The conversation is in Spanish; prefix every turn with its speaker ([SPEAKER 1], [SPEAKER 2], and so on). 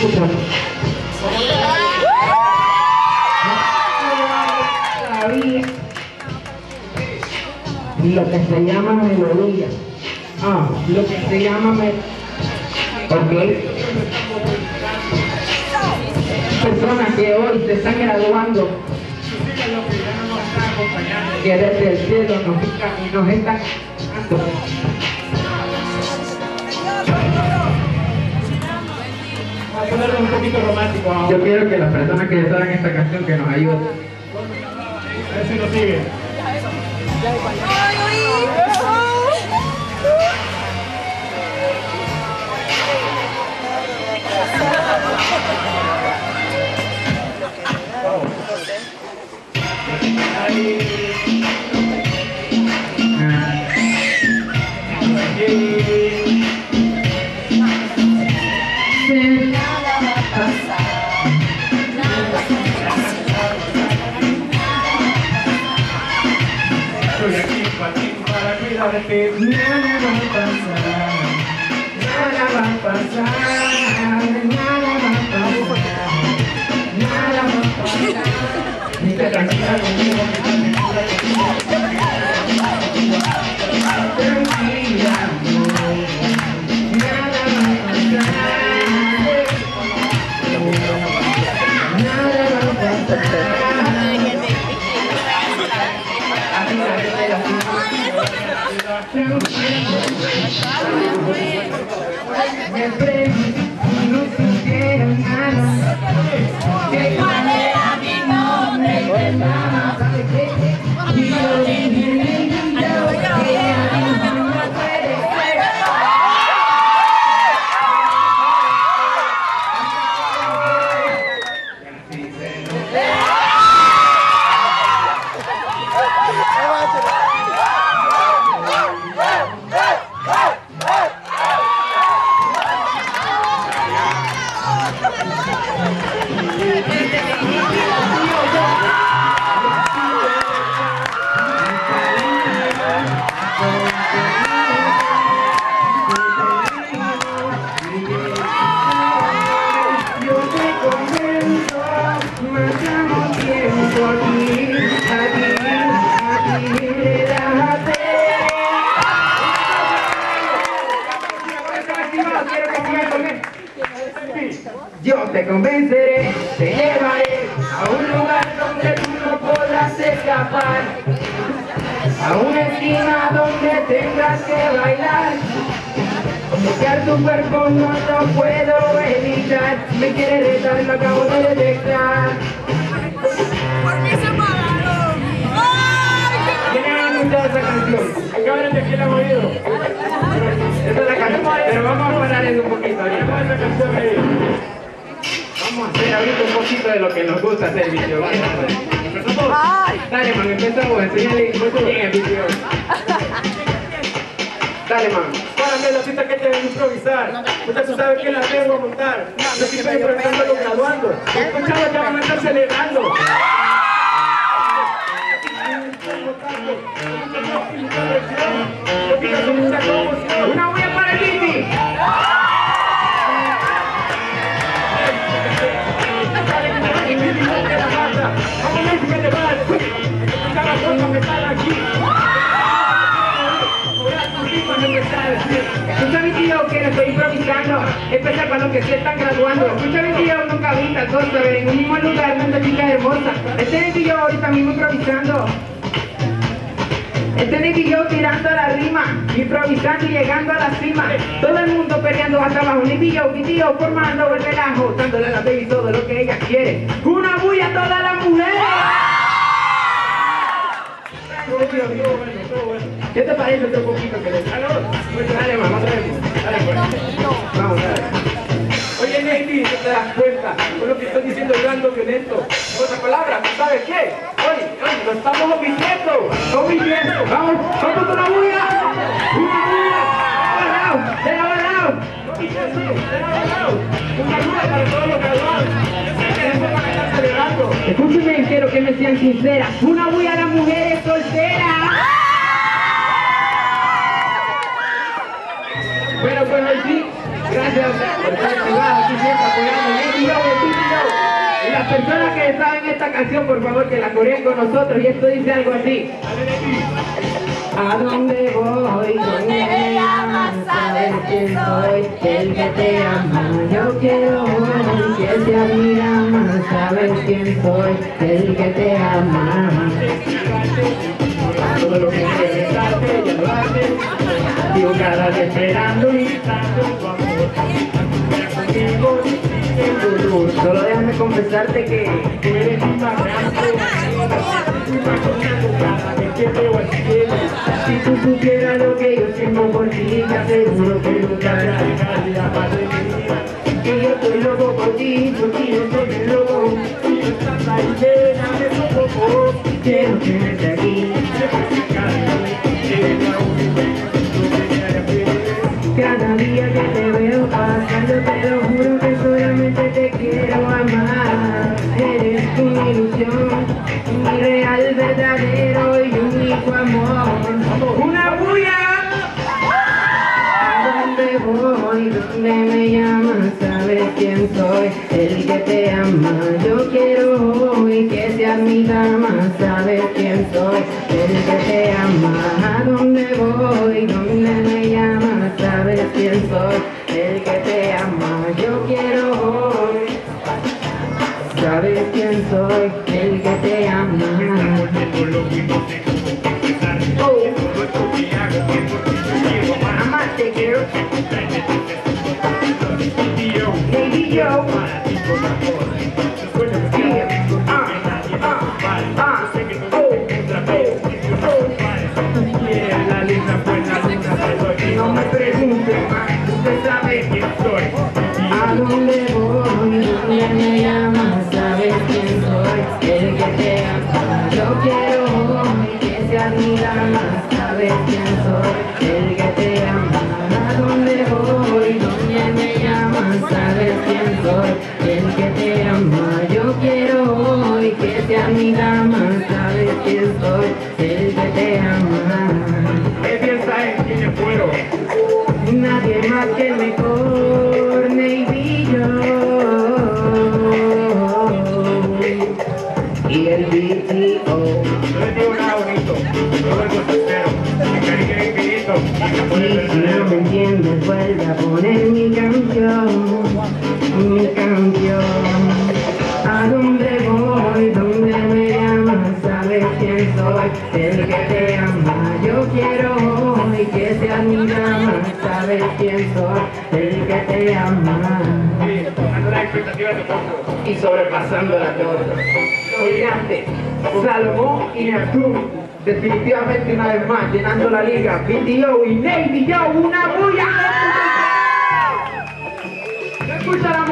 [SPEAKER 1] Lo que se llama melodía. Lo que se llama personas que hoy se están graduando, que desde el cielo nos están dando.
[SPEAKER 2] Vamos a ponerlo un poquito romántico ahora.
[SPEAKER 1] Yo quiero que las personas que ya saben esta canción que nos ayuden.
[SPEAKER 2] A ver si nos siguen. Estoy aquí para cuidarte.
[SPEAKER 1] Nada va a pasar, nada va a pasar, nada va a pasar, nada va a pasar. Ni te tranquila conmigo, tranquila, nada va a pasar, nada va a pasar. Me pregunto si no supiera nada, que cuál era mi nombre y que nada, ¿sabe qué? Y yo dije, que ella misma no puede ser. Yo te convenceré, te llevaré a un lugar donde tú no podrás escapar, a una esquina donde tendrás que bailar. Tocar tu cuerpo no lo puedo evitar, me quiere retar, lo acabo de detectar.
[SPEAKER 3] ¿Por qué se apagaron?
[SPEAKER 2] ¿Quién ha escuchado esa canción? Acaban de aquí la han oído.
[SPEAKER 1] Esa es la canción, pero vamos a parar en un poquito ahorita.
[SPEAKER 2] ¿Cómo es esa canción ahí?
[SPEAKER 1] Vamos a hacer ahorita un poquito de lo que nos gusta hacer, video. Dale, man, empezamos, enseñale bien el video. Dale, man.
[SPEAKER 2] Párame la cita que te deben improvisar. Usted tú sabes que la debo montar. Yo aquí estoy improvisando a los graduando. Escuchando ya van a estar celebrando.
[SPEAKER 1] Una bulla para el Titi. Escucha mi tío que estoy improvisando, empezar para los que se están graduando. Escucha mi tío, nunca vi tal cosa, ver en un mismo lugar, tanta chica hermosa. Este es mi tío ahorita mismo improvisando. Este es mi tío tirando la rima, improvisando y llegando a la cima. Todo el mundo peleando hasta abajo, mi tío formando el relajo, dándole a la baby todo lo que ella quiere. Una bulla a todas las mujeres. ¿Qué te parece otro poquito que le dale, mamá, otra vez. Dale, pues. Vamos, dale.
[SPEAKER 2] Oye, Nady, ¿te das cuenta con lo que estoy diciendo hablando violento? En otras palabras, ¿sabes qué? Hoy lo estamos omitiendo.
[SPEAKER 1] Vamos, vamos con una bulla. Una bulla. De lado a lado.
[SPEAKER 2] Una ayuda para todos los graduados. Eso van a estar celebrando.
[SPEAKER 1] Escúchenme, quiero que me sean sinceras. Una bulla a las mujeres solteras. Bueno, pues hoy sí, Gracias por estar activados aquí siempre apoyando Navy Joe. Y las personas que saben esta canción, por favor, que la coreen con nosotros. Y esto dice algo así. ¿A dónde voy? ¿Dónde me llamas? ¿Sabes quién soy? El que te ama. Yo quiero hoy que te admira más. ¿Sabes quién soy? El que te ama. Todo lo que quieres darte, ya lo haces. Vivo cada día esperando y gritando tu amor. Contigo sin dolor. Solo déjame confesarte que tú eres mi más grande. Cada vez que veo al cielo. Si tú supieras lo que yo siento por ti, te aseguro que nunca habrá la paz de mi vida. Que yo estoy loco por ti yo soy el loco. Y yo estás ahí, ven, un poco. Quiero tenerte aquí. Cada día que te veo pasando, te lo juro que solamente te quiero amar. Eres una ilusión, mi real, verdadero y único amor. ¡Una bulla! ¿A dónde voy? ¿Dónde me llamas? ¿Sabes quién soy? El que te ama. Yo quiero hoy que seas mi dama. ¿Sabes quién soy? El que te ama. ¿A dónde voy? ¿Dónde me llamas? ¿Sabes quién soy? El que te ama. Yo quiero hoy. ¿Sabes quién soy? El que te ama. Oh. Amarte, girl. Navy Joe. No me preguntes más, usted sabe quién soy. ¿A dónde voy? ¿Dónde me llamas? ¿Sabes quién soy? El que te ama. Yo quiero hoy que seas mi dama. ¿Sabes quién soy? El que te ama. ¿A dónde voy? ¿Dónde me llamas? ¿Sabes quién soy? El que te ama. Yo quiero hoy que seas mi dama. ¿Sabes quién soy? El que te ama.
[SPEAKER 2] ¿Qué piensas en quién fueron?
[SPEAKER 1] Nadie más que el mejor Navy Joe y el BTO.
[SPEAKER 2] No les digo nada bonito, todo es sincero, el cariño es infinito,
[SPEAKER 1] Y si no me entiendes, vuelve a poner mi canción, mi canción. ¿A dónde voy? ¿Dónde me llamas? ¿Sabes quién soy? El que te ama. Yo quiero hoy que seas mi dama. ¿Sabes quién soy? El que te ama.
[SPEAKER 2] sí, dando las expectativas de poco.
[SPEAKER 1] Y sobrepasándola todo. Gigante, Salomón y Neptuno, definitivamente una vez más llenando la liga. BTO y Navy Joe, una bulla. ¿Se escucha la